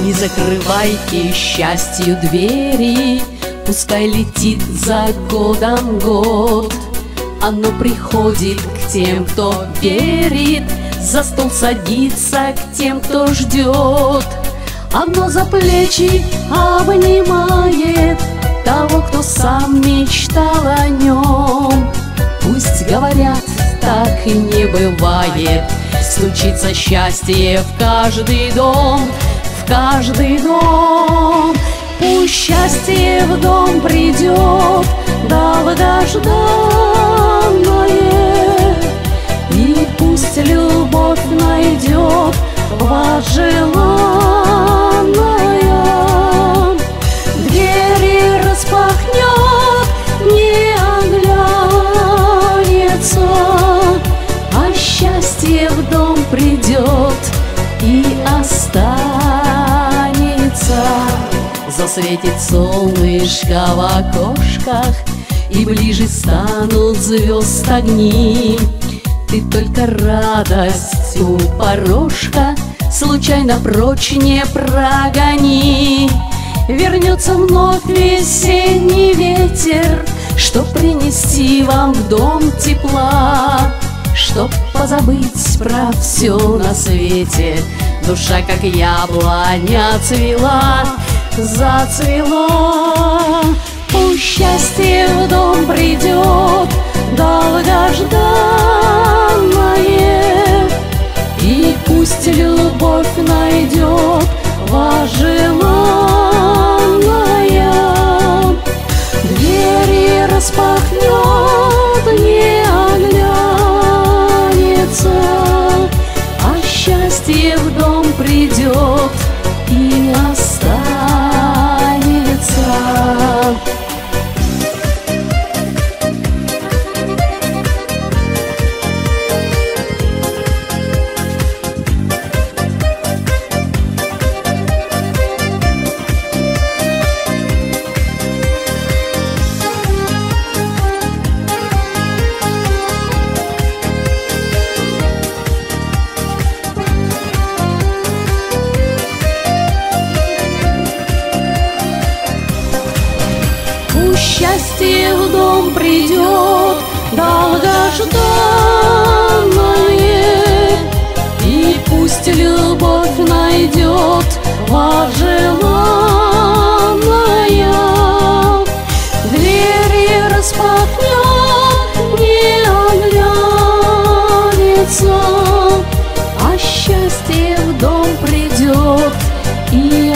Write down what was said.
Не закрывайте счастью двери, пускай летит за годом год. Оно приходит к тем, кто верит, за стол садится к тем, кто ждет. Оно за плечи обнимает того, кто сам мечтал о нем. Пусть говорят, так и не бывает, стучится счастье в каждый дом, в каждый дом. Пусть счастье в дом придет, долгожданное, и пусть любовь найдет вас желанная. Двери распахнет, не оглянется, а счастье в дом придет и останется. Засветит солнышко в окошках, и ближе станут звезд огни. Ты только радость у порожка случайно прочь не прогони. Вернется вновь весенний ветер, чтоб принести вам в дом тепла, чтоб позабыть про все на свете. Душа, как яблоня, цвела, зацвела. Пусть счастье в дом придет, долгожданное, и пусть любовь найдет вас желанная. Двери распахнет, не оглянется, а счастье в дом придет и останется. Счастье в дом придет, долгожданное, и пусть любовь найдет вас желанная. Двери распахнет, не оглянется, а счастье в дом придет и